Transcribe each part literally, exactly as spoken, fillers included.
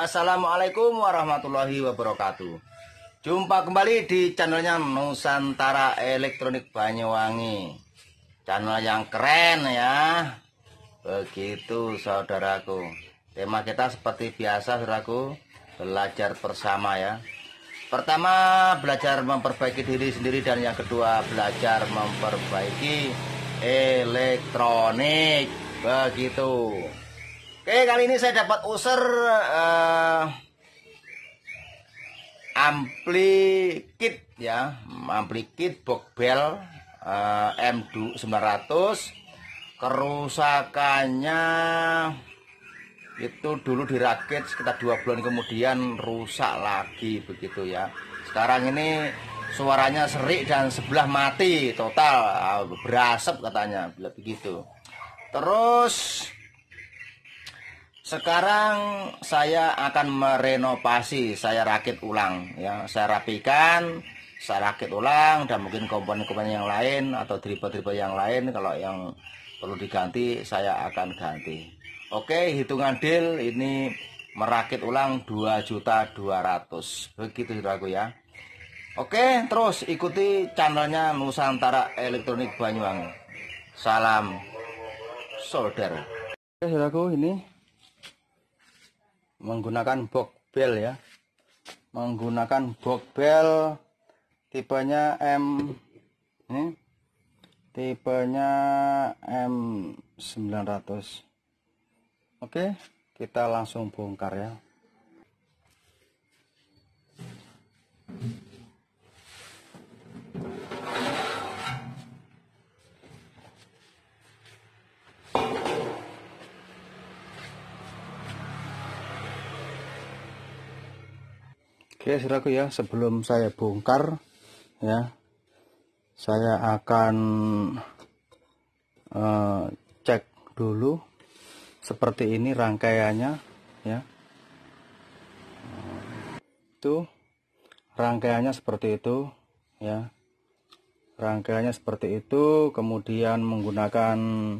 Assalamualaikum warahmatullahi wabarakatuh. Jumpa kembali di channelnya Nusantara Elektronik Banyuwangi. Channel yang keren ya. Begitu saudaraku. Tema kita seperti biasa saudaraku, belajar bersama ya. Pertama belajar memperbaiki diri sendiri, dan yang kedua belajar memperbaiki elektronik. Begitu. Oke, kali ini saya dapat user uh, ampli kit ya, ampli kit box bell uh, M sembilan ratus. Kerusakannya itu dulu dirakit sekitar dua bulan kemudian rusak lagi begitu ya. Sekarang ini suaranya serik dan sebelah mati total, berasap katanya begitu. Terus sekarang saya akan merenovasi, saya rakit ulang ya, saya rapikan, saya rakit ulang, dan mungkin komponen-komponen yang lain atau dribble-dribble yang lain kalau yang perlu diganti saya akan ganti. Oke, hitungan deal ini merakit ulang dua juta dua ratus ribu. Begitu saudaraku ya. Oke, terus ikuti channelnya Nusantara Elektronik Banyuwangi. Salam solder. Oke saudaraku, ini menggunakan box bell ya, menggunakan box bell tipenya M ini, tipenya M sembilan ratus. Oke, kita langsung bongkar ya. Oke saudaraku ya, sebelum saya bongkar ya, saya akan uh, cek dulu seperti ini rangkaiannya ya. Itu rangkaiannya seperti itu ya, rangkaiannya seperti itu. Kemudian menggunakan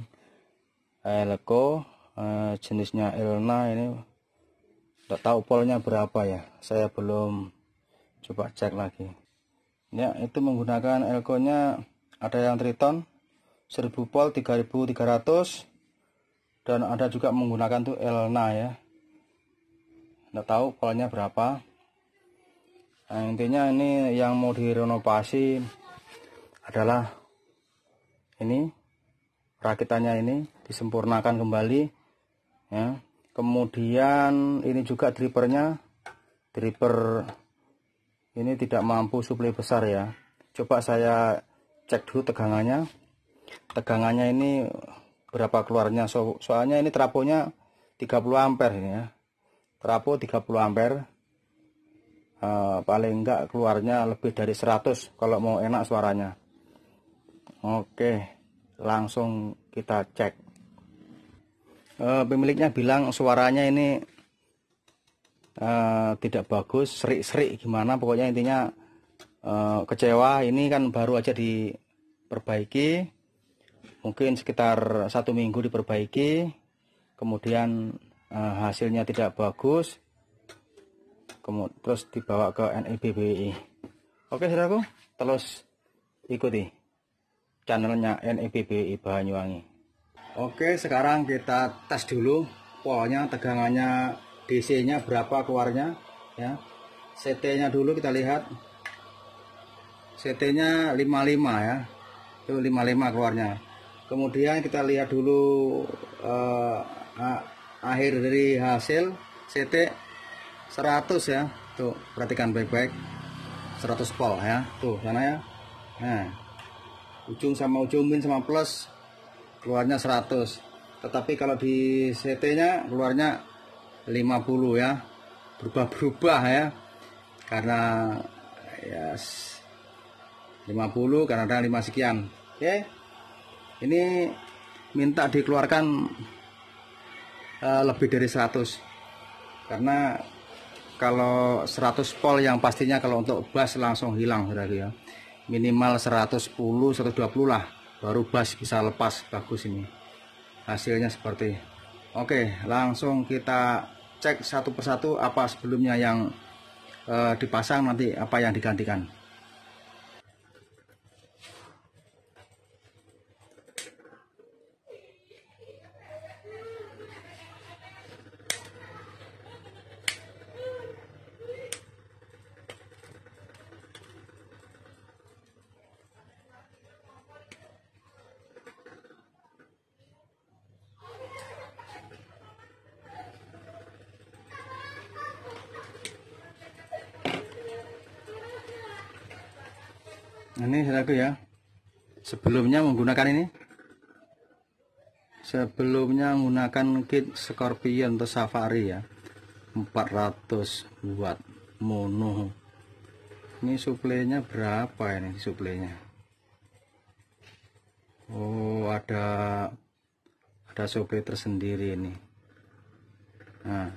elko uh, jenisnya Elna ini. Tidak tahu polnya berapa ya, saya belum coba cek lagi ya. Itu menggunakan elko-nya ada yang Triton seribu pol tiga ribu tiga ratus, dan ada juga menggunakan tuh Elna ya. Tidak tahu polnya berapa. Nah, intinya ini yang mau direnovasi adalah ini rakitannya, ini disempurnakan kembali ya. Kemudian ini juga drivernya, driver ini tidak mampu suplai besar ya. Coba saya cek dulu tegangannya. Tegangannya ini berapa keluarnya, so, soalnya ini trafonya tiga puluh ampere ini ya. Trafo tiga puluh ampere. Uh, paling enggak keluarnya lebih dari seratus kalau mau enak suaranya. Oke, langsung kita cek. Uh, pemiliknya bilang suaranya ini uh, tidak bagus, serik-serik gimana, pokoknya intinya uh, kecewa. Ini kan baru aja diperbaiki, mungkin sekitar satu minggu diperbaiki, kemudian uh, hasilnya tidak bagus, kemudian terus dibawa ke N I B B I. Oke saudaraku, terus ikuti channelnya N I B B I Banyuwangi. Oke, sekarang kita tes dulu polnya, tegangannya D C-nya berapa keluarnya ya. C T-nya dulu kita lihat. C T-nya lima puluh lima ya. Itu lima puluh lima keluarnya. Kemudian kita lihat dulu eh, akhir dari hasil C T seratus ya. Tuh, perhatikan baik-baik. seratus pol ya. Tuh, sana ya. Nah, ujung sama ujung min sama plus keluarnya seratus, tetapi kalau di C T-nya keluarnya lima puluh ya, berubah-berubah ya, karena ya lima puluh karena ada lima sekian. Oke, ini minta dikeluarkan uh, lebih dari seratus, karena kalau seratus pol yang pastinya kalau untuk bass langsung hilang ya, minimal seratus sepuluh seratus dua puluh lah baru bass bisa lepas bagus. Ini hasilnya seperti. Oke, langsung kita cek satu persatu apa sebelumnya yang uh, dipasang, nanti apa yang digantikan. Ini saudaraku ya, sebelumnya menggunakan ini, sebelumnya menggunakan kit Scorpion atau Safari ya, empat ratus watt mono. Ini suplainya berapa ini suplainya? Oh, ada ada suplai tersendiri ini. Nah,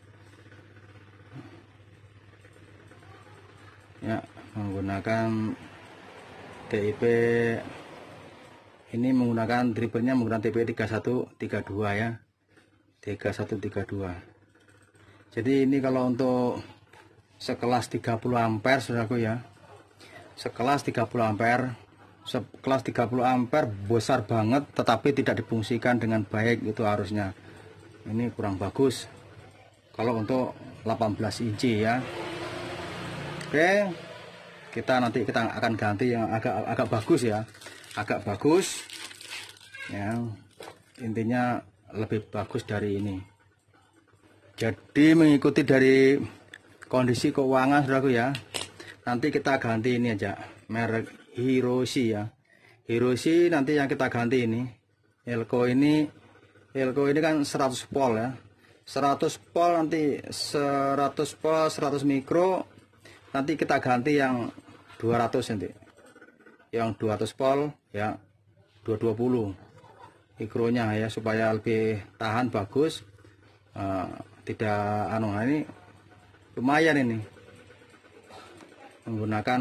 ya, menggunakan D I P ini, menggunakan drivernya menggunakan T P tiga satu tiga dua ya, tiga satu tiga dua. Jadi ini kalau untuk sekelas tiga puluh ampere saudaraku ya, sekelas tiga puluh ampere, sekelas tiga puluh ampere besar banget tetapi tidak difungsikan dengan baik, itu harusnya ini kurang bagus kalau untuk delapan belas inci ya. Oke, kita nanti kita akan ganti yang agak agak bagus ya, agak bagus ya, intinya lebih bagus dari ini. Jadi mengikuti dari kondisi keuangan saudaraku ya, nanti kita ganti ini aja, merek Hiroshi ya, Hiroshi nanti yang kita ganti ini. Elko ini Elko ini kan seratus volt ya, seratus volt, nanti seratus volt seratus mikro, nanti kita ganti yang dua ratus nanti, yang dua ratus volt ya, dua ratus dua puluh mikronya ya, supaya lebih tahan, bagus, uh, tidak anu. Nah, ini lumayan ini, menggunakan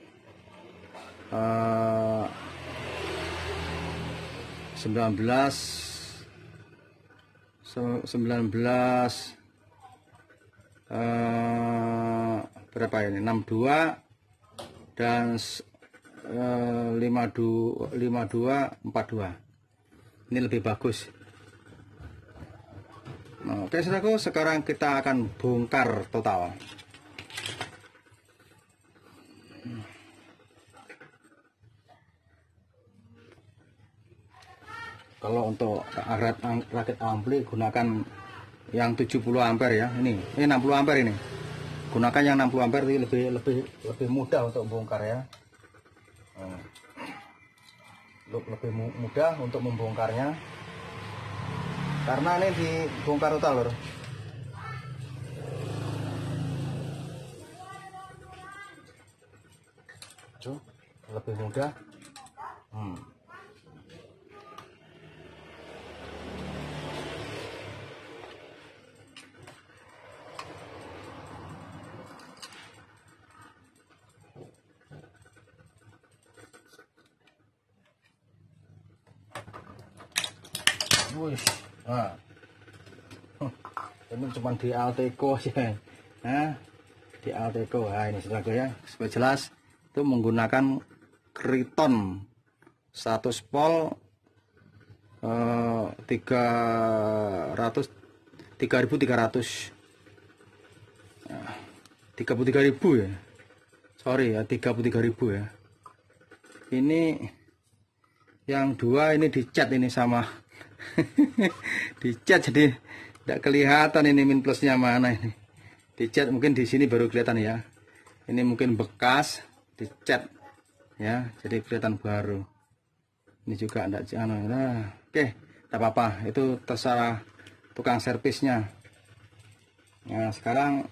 uh, sembilan belas sembilan belas uh, berapa ini, enam puluh dua dan uh, lima puluh dua empat puluh dua. Ini lebih bagus. Nah, oke saudaraku, sekarang kita akan bongkar total. Kalau untuk rakit ampli gunakan yang tujuh puluh ampere ya, ini ini enam puluh ampere ini. Gunakan yang enam puluh ampere, ini lebih lebih lebih mudah untuk bongkar ya. Nah, lebih mudah untuk membongkarnya karena ini dibongkar total lor. Tuh, lebih mudah. Hmm. Wih, nah, ini cuma di Alteco ya, nah, di Alteco. Nah, ini saudara ya, supaya jelas itu menggunakan Kriton seratus volt eh, tiga ratus tiga ribu tiga ratus tiga puluh tiga ribu ya, sorry ya, tiga puluh tiga ribu ya. Ini yang dua ini dicat ini sama dicat, jadi tidak kelihatan ini min plusnya mana ini. Dicat mungkin di sini baru kelihatan ya. Ini mungkin bekas dicat ya, jadi kelihatan baru. Ini juga tidak jangan. Nah, oke, tidak apa-apa, itu terserah tukang servisnya. Nah, sekarang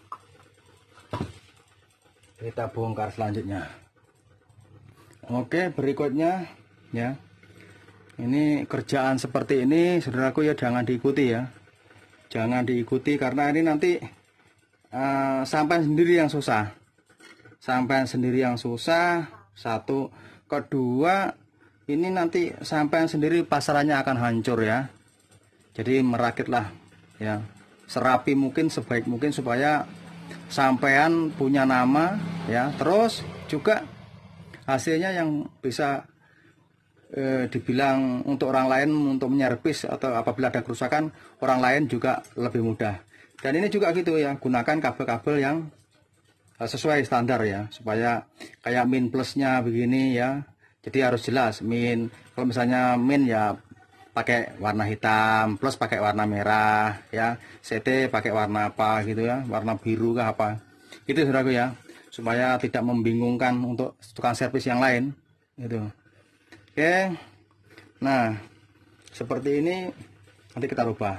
kita bongkar selanjutnya. Oke, berikutnya ya. Ini kerjaan seperti ini saudaraku ya, jangan diikuti ya, jangan diikuti karena ini nanti uh, sampai sendiri yang susah, sampai sendiri yang susah. Satu, kedua, ini nanti sampai sendiri pasarannya akan hancur ya. Jadi merakitlah ya, serapi mungkin, sebaik mungkin supaya sampean punya nama ya. Terus juga hasilnya yang bisa eh, dibilang untuk orang lain untuk menyervis atau apabila ada kerusakan orang lain juga lebih mudah. Dan ini juga gitu ya, gunakan kabel-kabel yang sesuai standar ya, supaya kayak min plusnya begini ya, jadi harus jelas min. Kalau misalnya min ya pakai warna hitam, plus pakai warna merah ya, C T pakai warna apa gitu ya, warna biru kah apa itu saudaraku ya, supaya tidak membingungkan untuk tukang servis yang lain gitu. Oke, nah seperti ini nanti kita rubah.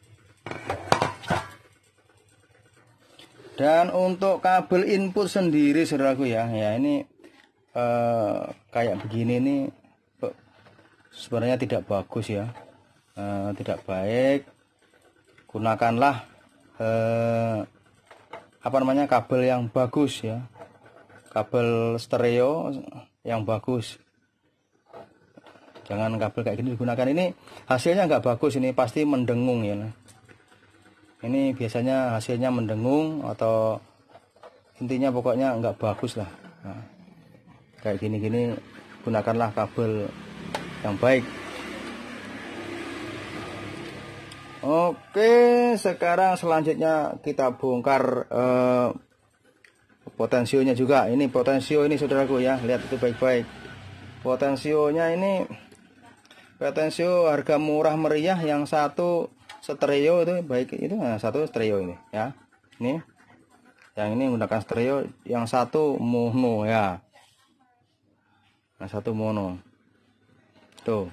Dan untuk kabel input sendiri saudaraku ya, ya ini eh, kayak begini nih sebenarnya tidak bagus ya, eh, tidak baik. Gunakanlah eh, apa namanya kabel yang bagus ya, kabel stereo yang bagus. Jangan kabel kayak gini digunakan, ini hasilnya nggak bagus, ini pasti mendengung ya. Ini biasanya hasilnya mendengung atau intinya pokoknya nggak bagus lah. Nah, kayak gini-gini gunakanlah kabel yang baik. Oke, sekarang selanjutnya kita bongkar eh, potensionya juga. Ini potensio ini saudaraku ya, lihat itu baik-baik. Potensionya ini potensio harga murah meriah, yang satu stereo itu baik itu, nah, satu stereo ini ya, ini yang ini menggunakan stereo, yang satu mono ya, nah satu mono tuh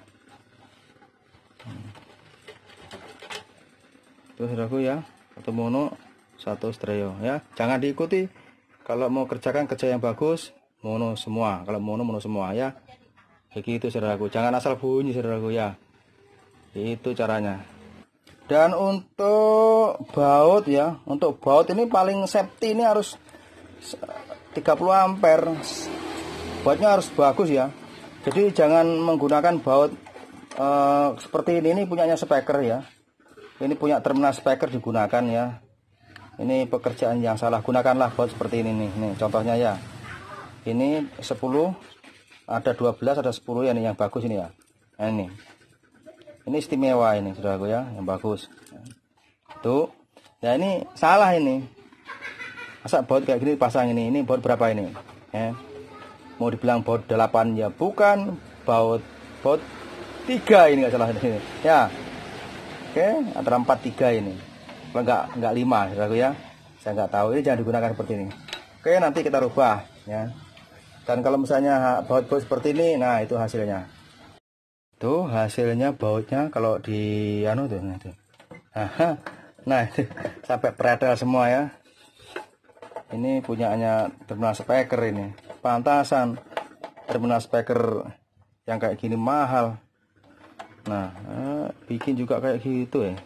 tuh saudaraku ya, satu mono satu stereo ya. Jangan diikuti, kalau mau kerjakan kerja yang bagus mono semua, kalau mono mono semua ya, begitu saudaraku. Jangan asal bunyi saudaraku ya, itu caranya. Dan untuk baut ya, untuk baut ini paling safety ini harus tiga puluh ampere. Bautnya harus bagus ya. Jadi jangan menggunakan baut eh, seperti ini. Ini punyanya speaker ya. Ini punya terminal speaker digunakan ya. Ini pekerjaan yang salah. Gunakanlah baut seperti ini nih. Nih contohnya ya. Ini sepuluh, ada dua belas, ada sepuluh ya, nih yang bagus ini ya. Nah, ini. Ini istimewa ini saudaraku ya, yang bagus. Tuh. Ya ini salah ini. Masa baut kayak gini pasang ini. Ini baut berapa ini? Ya. Mau dibilang baut delapan ya bukan, baut baut tiga ini enggak salah ini. Ya. Oke, antara empat tiga ini. Kalau enggak enggak lima saudaraku ya. Saya enggak tahu, ini jangan digunakan seperti ini. Oke, nanti kita rubah ya. Dan kalau misalnya baut-baut seperti ini, nah itu hasilnya. Tuh hasilnya bautnya kalau di anu tuh, nah, tuh. Nah itu sampai predel semua ya. Ini punyanya terminal speaker ini. Pantasan terminal speaker yang kayak gini mahal. Nah eh, bikin juga kayak gitu ya.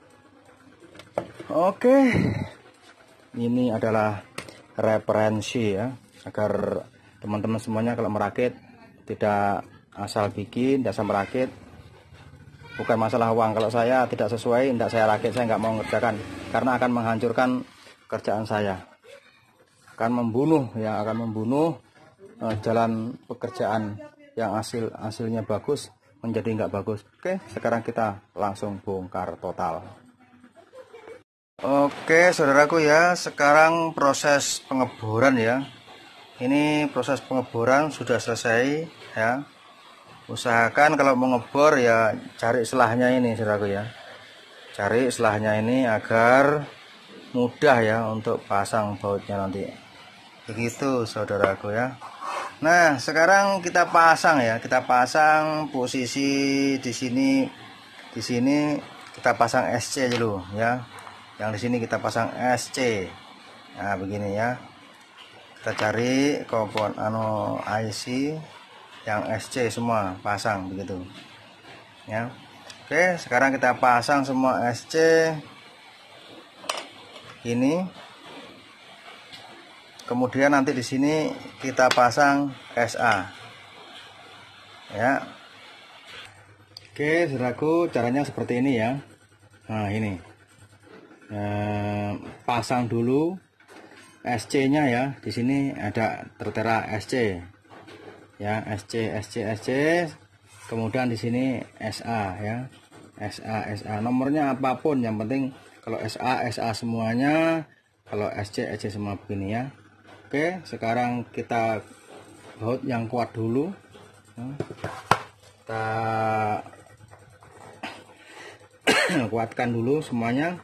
Oke, ini adalah referensi ya, agar teman-teman semuanya kalau merakit tidak asal bikin, tidak asal merakit. Bukan masalah uang, kalau saya tidak sesuai tidak saya rakit, saya nggak mau ngerjakan, karena akan menghancurkan kerjaan saya, akan membunuh ya, akan membunuh uh, jalan pekerjaan yang hasil hasilnya bagus menjadi nggak bagus. Oke, sekarang kita langsung bongkar total. Oke saudaraku ya, sekarang proses pengeboran ya. Ini proses pengeboran sudah selesai ya. Usahakan kalau mau ngebor ya cari selahnya ini saudaraku ya, cari selahnya ini agar mudah ya untuk pasang bautnya nanti, begitu saudaraku ya. Nah sekarang kita pasang ya, kita pasang posisi di sini, di sini kita pasang S C dulu ya, yang di sini kita pasang S C. Nah begini ya, kita cari komponen anu I C yang S C semua, pasang begitu ya. Oke, sekarang kita pasang semua S C ini. Kemudian nanti di sini kita pasang S A ya. Oke saudaraku, caranya seperti ini ya. Nah ini eh, pasang dulu S C-nya ya. Di sini ada tertera S C ya, S C S C S C. Kemudian di sini S A ya, S A S A. Nomornya apapun, yang penting kalau S A S A semuanya, kalau S C S C semua begini ya. Oke, sekarang kita baut yang kuat dulu. Kita kuatkan dulu semuanya.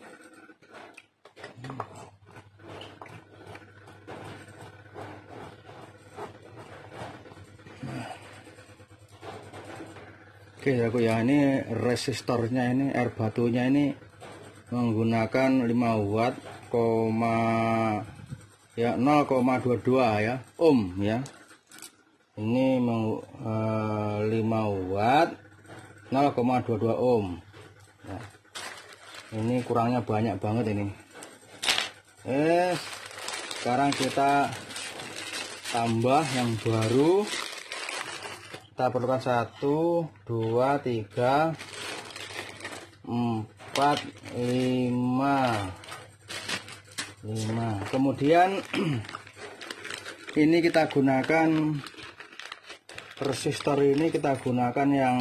Oke aku ya, ini resistornya, ini air batunya ini menggunakan lima watt, koma ya nol koma dua dua ya ohm ya. Ini mau uh, lima watt nol koma dua dua ohm ya. Ini kurangnya banyak banget ini. Eh sekarang kita tambah yang baru. Kita perlukan satu, dua, tiga, empat, lima, lima. Kemudian ini kita gunakan resistor, ini kita gunakan yang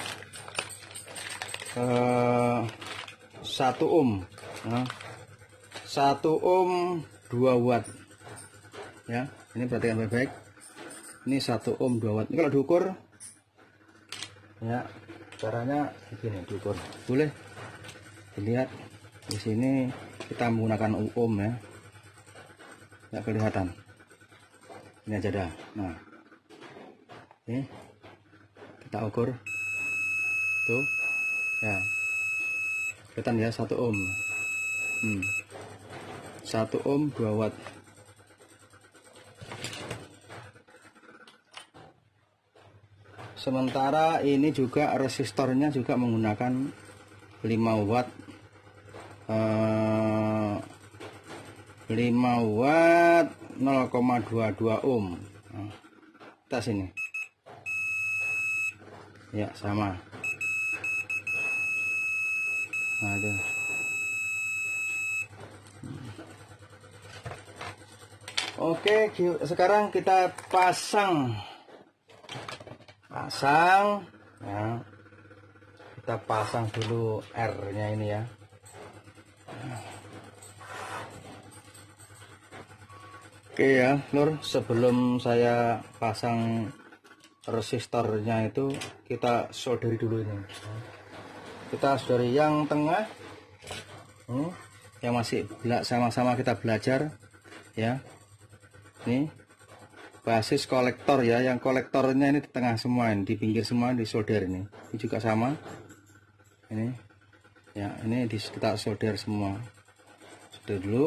eh, satu ohm, nah, satu ohm dua watt. Ya, ini perhatikan baik-baik. Ini satu ohm dua watt. Ini kalau diukur ya, caranya begini diukur. Boleh dilihat di sini kita menggunakan ohm ya. Nggak kelihatan. Ini aja dah. Nah, ini kita ukur. Tuh. Ya. Kelihatan ya, satu ohm. Hmm. satu ohm dua watt. Sementara ini juga resistornya juga menggunakan lima watt, eh, lima watt nol koma dua dua ohm. Nah, kita sini ya sama. Nah, itu. Oke, sekarang kita pasang pasang ya. Kita pasang dulu R-nya ini ya. Oke ya Lur, sebelum saya pasang resistornya itu kita solderi dulu ini. Kita solderi yang tengah, hmm, yang masih sama-sama kita belajar ya. Ini basis kolektor ya, yang kolektornya ini di tengah semua, ini di pinggir semua di solder ini. Ini juga sama. Ini ya, ini di kita solder semua. Solder dulu.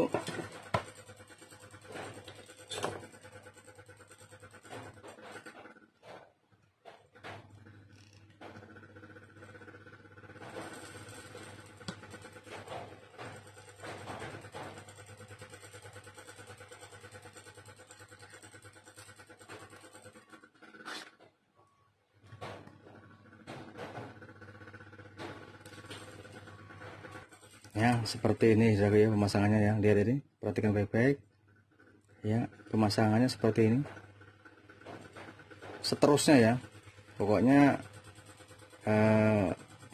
Ya seperti ini ya pemasangannya ya, lihat ini, perhatikan baik-baik ya, pemasangannya seperti ini. Seterusnya ya, pokoknya eh,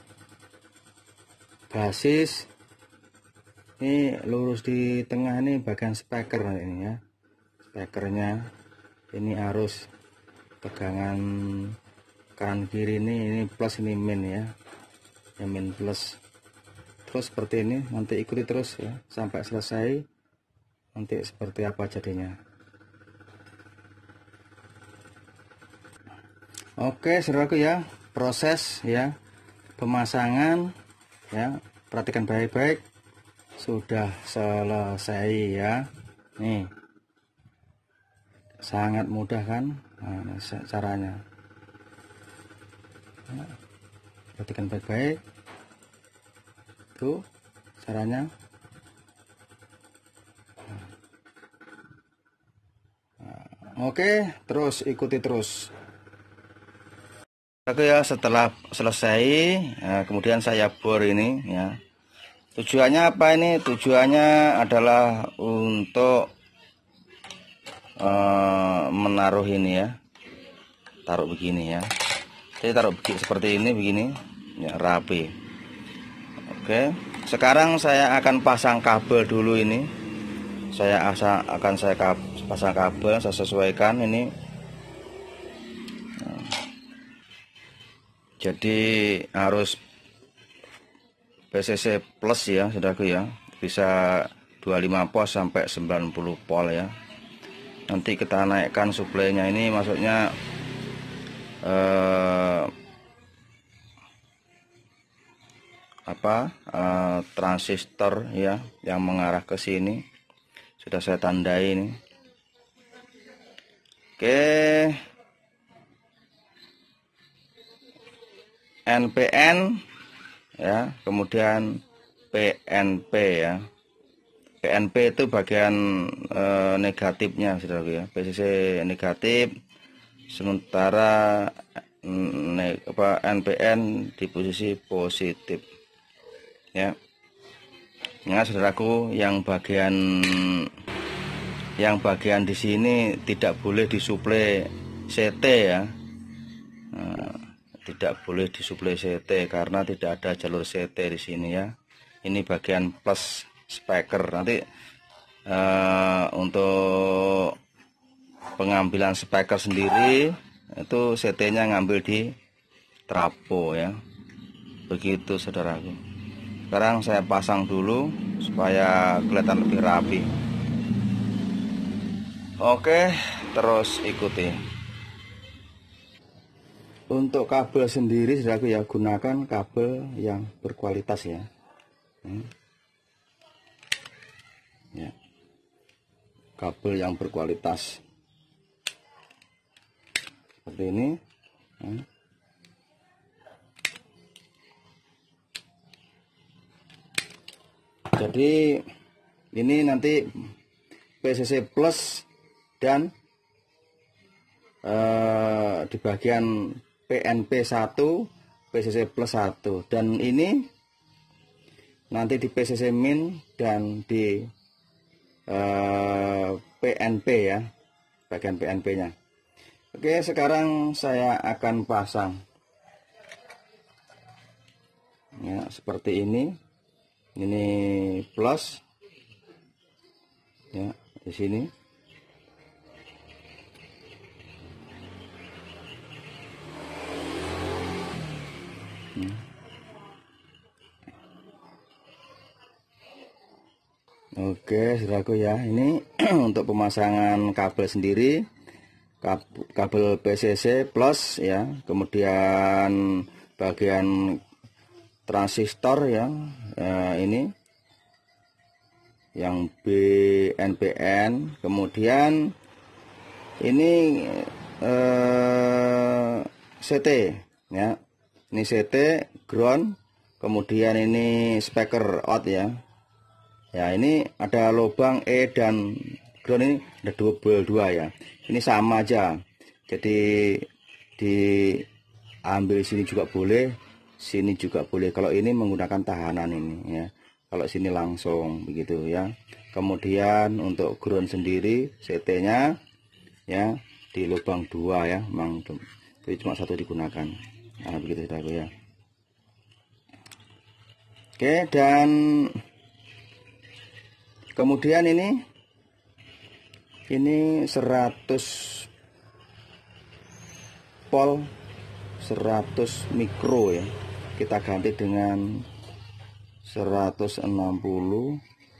basis ini lurus di tengah, ini bagian speaker ini ya, speakernya ini harus tegangan kanan kiri, ini ini plus, ini min ya, ya min plus. Terus seperti ini, nanti ikuti terus ya sampai selesai, nanti seperti apa jadinya. Oke saudaraku ya, proses ya pemasangan ya, perhatikan baik-baik, sudah selesai ya. Nih sangat mudah kan, nah, caranya ya, perhatikan baik-baik tuh caranya. Nah, oke, terus ikuti terus. Oke ya, setelah selesai, nah, kemudian saya bor ini ya, Tujuannya apa ini? Tujuannya adalah untuk uh, menaruh ini ya, taruh begini ya. Jadi taruh begini, seperti ini begini ya, rapi. Oke, sekarang saya akan pasang kabel dulu ini. Saya akan saya pasang kabel, saya sesuaikan ini. Jadi harus P C C plus ya saudaraku ya, bisa dua puluh lima volt sampai sembilan puluh volt ya. Nanti kita naikkan suplainya, ini maksudnya eh, apa eh, transistor ya yang mengarah ke sini sudah saya tandai ini. Oke, N P N ya, kemudian P N P ya. P N P itu bagian e, negatifnya saudaraku ya, P C C negatif, sementara ne, apa, N P N di posisi positif ya. Nah saudaraku, yang bagian yang bagian di sini tidak boleh disuplai C T ya. Nah, tidak boleh disuplai C T karena tidak ada jalur C T di sini ya. Ini bagian plus speaker. Nanti uh, untuk pengambilan speaker sendiri itu C T-nya ngambil di trapo ya. Begitu saudaraku. Sekarang saya pasang dulu supaya kelihatan lebih rapi. Oke, terus ikuti. Untuk kabel sendiri saudaraku ya, gunakan kabel yang berkualitas ya. Hmm. Ya. Kabel yang berkualitas seperti ini. Hmm. Jadi ini nanti P C C plus dan uh, di bagian P N P satu, P C C plus satu, dan ini nanti di P C C min dan di uh, P N P ya, bagian P N P nya. Oke, sekarang saya akan pasang ya, seperti ini. Ini plus ya, di sini. Hmm. Oke saudaraku ya, ini untuk pemasangan kabel sendiri, kabel P C C plus ya, kemudian bagian transistor ya, eh, ini yang B N P N, kemudian ini eh, C T ya, ini C T ground, kemudian ini speaker out ya. Ya, ini ada lubang E dan ground, ini ada double dua ya. Ini sama aja. Jadi diambil sini juga boleh, sini juga boleh. Kalau ini menggunakan tahanan ini ya. Kalau sini langsung begitu ya. Kemudian untuk ground sendiri C T-nya ya di lubang dua ya, memang jadi cuma satu digunakan. Nah, begitu saudaraku ya. Oke, dan kemudian ini ini seratus volt seratus mikro ya. Kita ganti dengan seratus enam puluh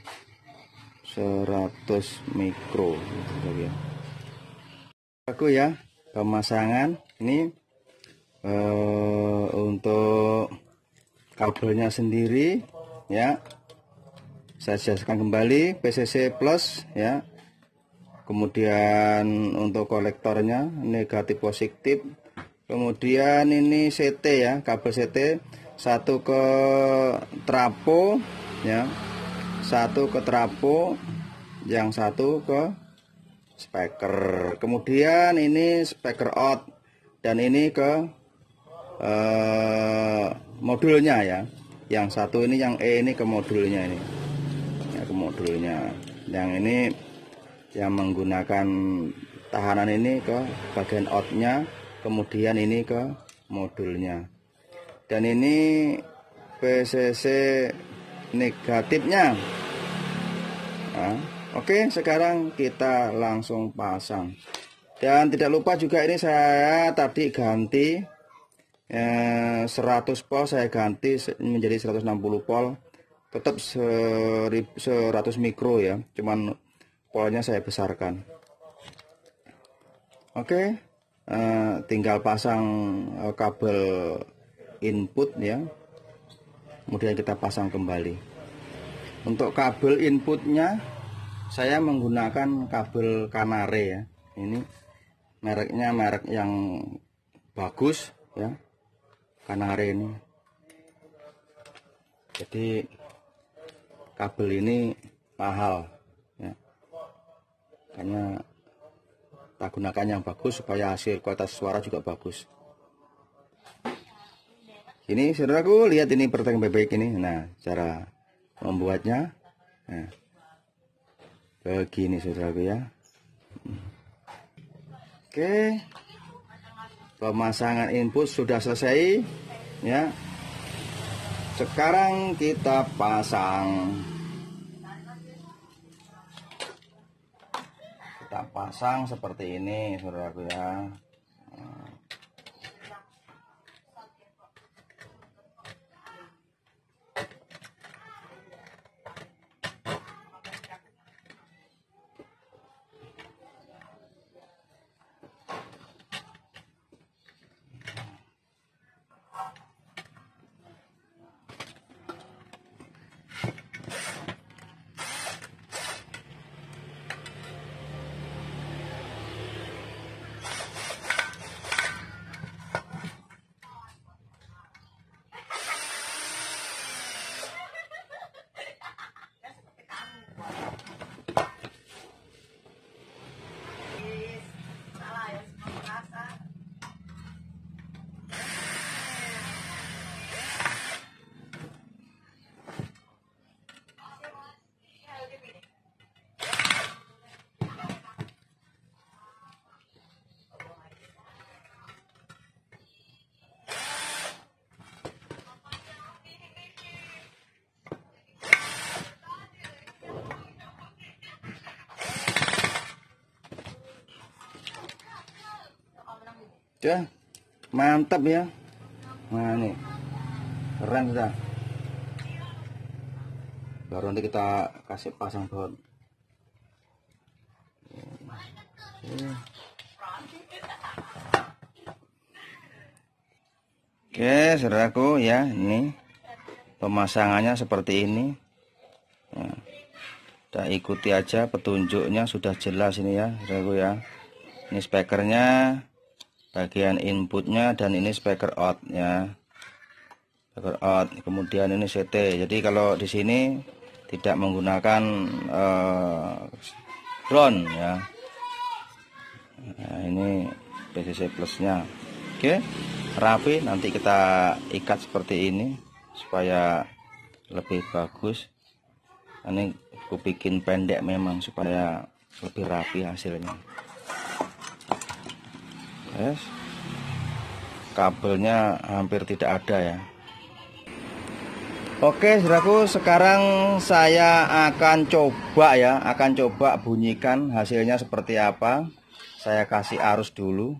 seratus mikro ya. Aku ya, pemasangan ini eh, untuk kabelnya sendiri ya. Saya jelaskan kembali, P C C plus ya, kemudian untuk kolektornya negatif positif, kemudian ini C T ya, kabel C T satu ke trapo ya, satu ke trapo, yang satu ke speaker, kemudian ini speaker out, dan ini ke eh, modulnya ya, Yang satu ini yang E ini ke modulnya ini. Ya, ke modulnya. Yang ini yang menggunakan tahanan ini ke bagian outnya, kemudian ini ke modulnya. Dan ini P C C negatifnya. Nah, oke, sekarang kita langsung pasang. Dan tidak lupa juga ini saya tadi ganti eh, seratus volt, saya ganti menjadi seratus enam puluh volt. Tetap seratus mikro ya, cuman polnya saya besarkan. Oke, eh, tinggal pasang eh, kabel input ya, kemudian kita pasang kembali. Untuk kabel inputnya saya menggunakan kabel Kanare ya. Ini mereknya merek yang bagus ya, Kanare ini. Jadi kabel ini mahal ya, karena kita gunakan yang bagus supaya hasil kualitas suara juga bagus. Ini saudaraku, lihat ini perteng bebek ini. Nah, cara membuatnya nah, begini saudaraku ya. Oke, pemasangan input sudah selesai ya. Sekarang kita pasang kita pasang seperti ini saudaraku ya. Ya, mantap ya. Nah nih, keren sudah. Baru nanti kita kasih pasang baut. Oke saudaraku ya, ini pemasangannya seperti ini ya. Kita ikuti aja petunjuknya, sudah jelas ini ya saudaraku ya. Ini speakernya, bagian inputnya, dan ini speaker out ya, speaker out. Kemudian ini C T. Jadi kalau di sini tidak menggunakan uh, ground ya. Nah, ini P C C plusnya. Oke, rapi. Nanti kita ikat seperti ini supaya lebih bagus. Ini aku bikin pendek memang supaya lebih rapi hasilnya. Yes. Kabelnya hampir tidak ada ya. Oke saudaraku, sekarang saya akan coba ya, akan coba bunyikan hasilnya seperti apa. Saya kasih arus dulu.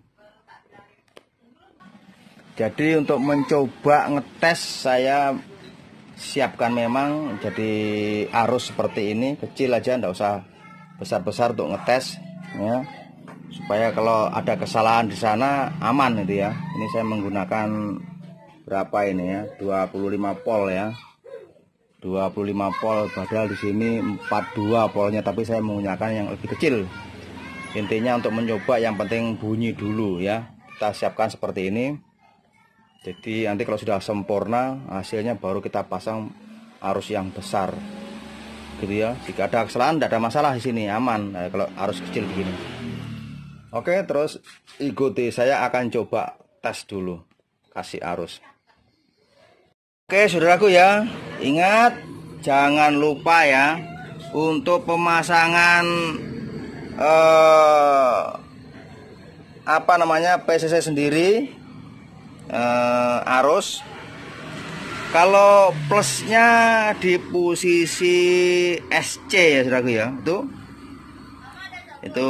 Jadi untuk mencoba ngetes, saya siapkan memang jadi arus seperti ini, kecil aja, enggak usah besar-besar untuk ngetes ya, supaya kalau ada kesalahan di sana aman itu ya. Ini saya menggunakan berapa ini ya, dua puluh lima volt ya, dua puluh lima volt, padahal di sini empat puluh dua voltnya, tapi saya menggunakan yang lebih kecil. Intinya untuk mencoba yang penting bunyi dulu ya. Kita siapkan seperti ini. Jadi nanti kalau sudah sempurna hasilnya baru kita pasang arus yang besar gitu ya. Jika ada kesalahan tidak ada masalah di sini, aman. Nah, kalau arus kecil begini. Oke, terus ikuti, saya akan coba tes dulu kasih arus. Oke saudaraku ya, ingat jangan lupa ya untuk pemasangan eh, apa namanya P C C sendiri eh, arus. Kalau plusnya di posisi S C ya saudaraku ya, itu itu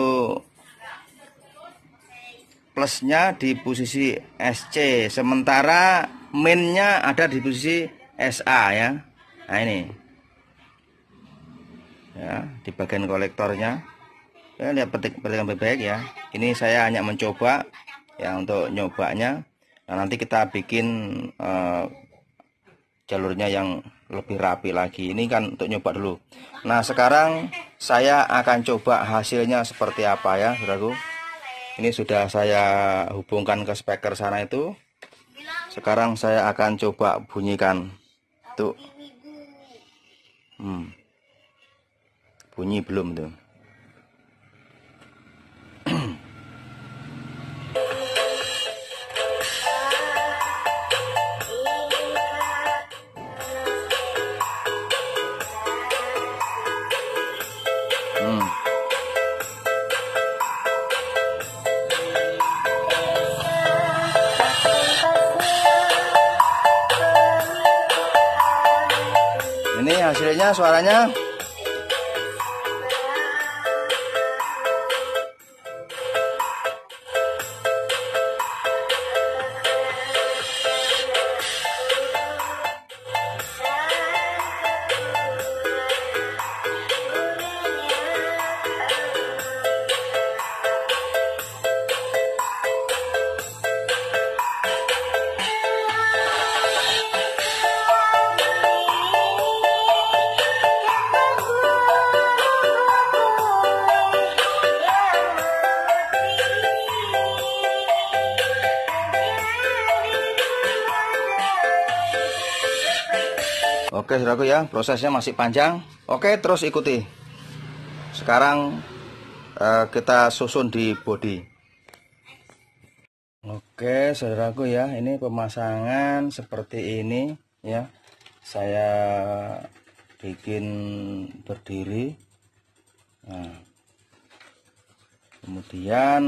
plusnya di posisi S C, sementara minnya ada di posisi S A ya. Nah ini ya, di bagian kolektornya ya, lihat petik petikan baik-baik ya. Ini saya hanya mencoba ya, untuk nyobanya. Nah nanti kita bikin uh, jalurnya yang lebih rapi lagi. Ini kan untuk nyoba dulu. Nah sekarang saya akan coba hasilnya seperti apa ya saudaraku. Ini sudah saya hubungkan ke speaker sana itu. Sekarang saya akan coba bunyikan. Tuh. Hmm. Bunyi belum tuh. Hmm. Ini hasilnya suaranya. Oke saudaraku ya, prosesnya masih panjang. Oke, terus ikuti. Sekarang eh, kita susun di bodi. Oke saudaraku ya, ini pemasangan seperti ini ya. Saya bikin berdiri. Nah, kemudian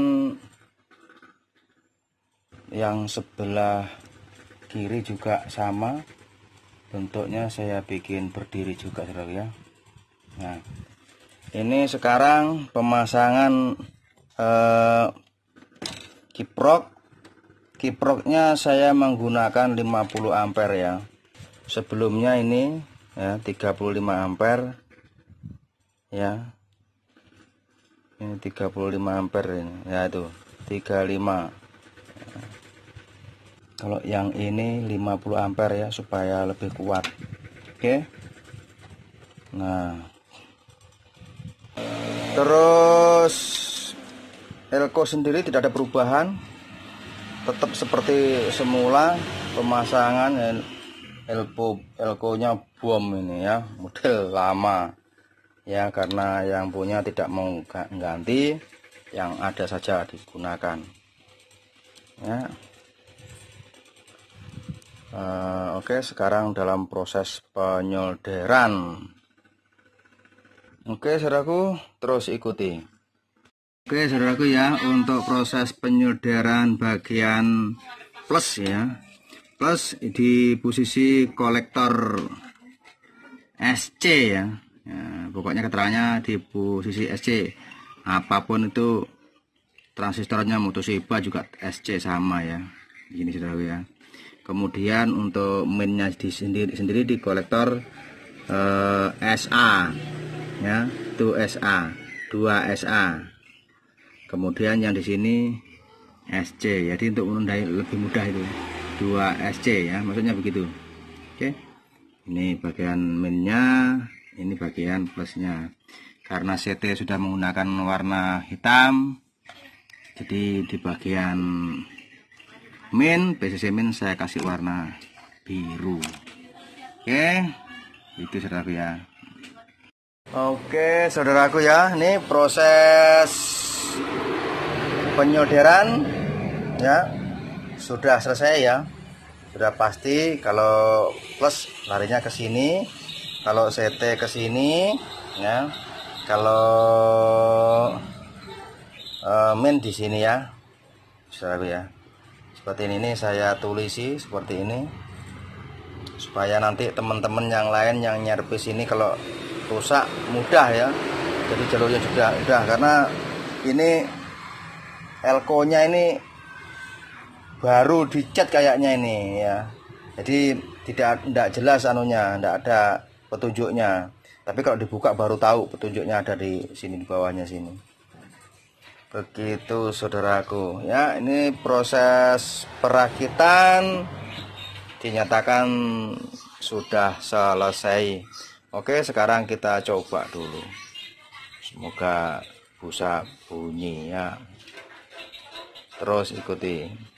yang sebelah kiri juga sama. Bentuknya saya bikin berdiri juga saudara ya. Nah ini sekarang pemasangan eh, kiprok. Kiproknya saya menggunakan lima puluh ampere ya. Sebelumnya ini ya tiga puluh lima ampere ya. Ini tiga puluh lima ampere ini ya, itu tiga puluh lima. Kalau yang ini lima puluh ampere ya, supaya lebih kuat. Oke. Nah. Terus elko sendiri tidak ada perubahan. Tetap seperti semula pemasangan elko elkonya bom ini ya, model lama. Ya, karena yang punya tidak mau ganti, yang ada saja digunakan. Ya. Uh, Oke, okay, sekarang dalam proses penyolderan. Oke, okay, saudaraku, terus ikuti. Oke, okay, saudaraku ya, untuk proses penyolderan bagian plus ya, plus di posisi kolektor S C ya. Ya, pokoknya keterangannya di posisi S C. Apapun itu, transistornya Toshiba juga S C sama ya. Ini saudaraku ya. Kemudian untuk minnya di sendiri sendiri di kolektor eh, S A ya, itu S A, dua S A. Kemudian yang di sini S C. Jadi untuk menundai lebih mudah itu dua S C ya, maksudnya begitu. Oke. Ini bagian minnya, ini bagian plusnya. Karena C T sudah menggunakan warna hitam, jadi di bagian min, P C C min saya kasih warna biru. Oke, itu saudaraku ya. Oke saudaraku ya, ini proses penyolderan ya sudah selesai ya. sudah pasti. Kalau plus larinya ke sini, kalau C T ke sini ya, kalau uh, main di sini ya saudaraku ya. Seperti ini nih saya tulisi seperti ini, supaya nanti teman-teman yang lain yang nyervis ini kalau rusak mudah ya. Jadi jalurnya sudah udah, karena ini elko nya ini baru dicat kayaknya ini ya. Jadi tidak tidak jelas anunya, tidak ada petunjuknya. Tapi kalau dibuka baru tahu petunjuknya ada di sini, di bawahnya sini. Begitu saudaraku ya. Ini proses perakitan dinyatakan sudah selesai. Oke, sekarang kita coba dulu. Semoga bisa bunyi ya. Terus ikuti.